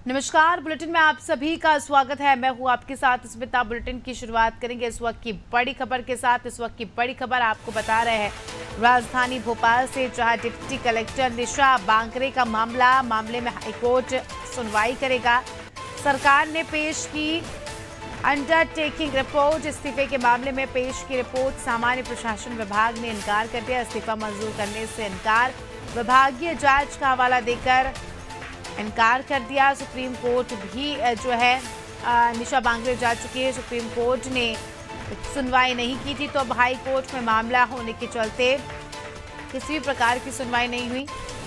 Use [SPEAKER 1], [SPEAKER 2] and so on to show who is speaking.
[SPEAKER 1] नमस्कार, बुलेटिन में आप सभी का स्वागत है। मैं हूं आपके साथ स्मिता। बुलेटिन की शुरुआत करेंगे इस वक्त की बड़ी खबर के साथ। इस वक्त की बड़ी खबर आपको बता रहे हैं राजधानी भोपाल से, जहां डिप्टी कलेक्टर निशा बांकरे का मामले में हाईकोर्ट सुनवाई करेगा। सरकार ने पेश की अंडरटेकिंग रिपोर्ट। इस्तीफे के मामले में पेश की रिपोर्ट। सामान्य प्रशासन विभाग ने इनकार कर दिया। इस्तीफा मंजूर करने से इनकार, विभागीय जांच का हवाला देकर इनकार कर दिया। सुप्रीम कोर्ट भी जो है निशा बांकरे जा चुकी है। सुप्रीम कोर्ट ने सुनवाई नहीं की थी, तो अब हाई कोर्ट में मामला होने के चलते किसी भी प्रकार की सुनवाई नहीं हुई।